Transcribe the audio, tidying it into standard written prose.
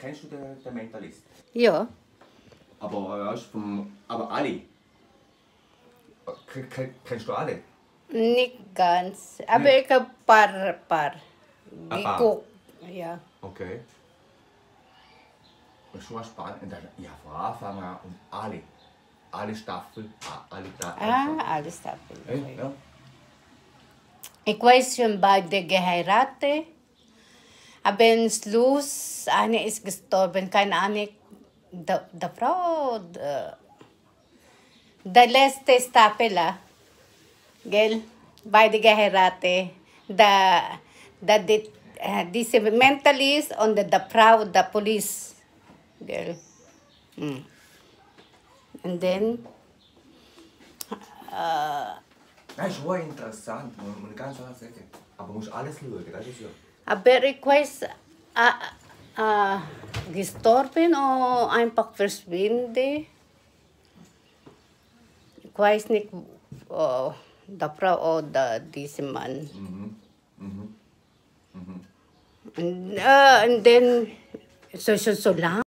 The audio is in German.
Kennst du den Mentalist? Ja. Aber aber alle. Kennst du alle? Nicht ganz. Aber Nee. ich habe paar Ein paar? geguckt. Ja. Okay. Und schon spannend. Ja, von Anfang an und alle Staffeln, alle Alles tapos. Ja. Ich weiß schon beide geheiratet. Aber im Schluss, eine ist gestorben. Keine Ahnung. Die Frau, der letzte Staffel, gell? Beide geheiratet. Diese Mentalist und die Frau, die Police, gell? And then, Das ist schon interessant, muss ich ganz ehrlich sagen. Aber du musst alles schauen, das ist ja. aber ich weiß, gestorben oder einfach verschwinde. Ich weiß nicht, die Frau oder dieser Mann. And then, so lang.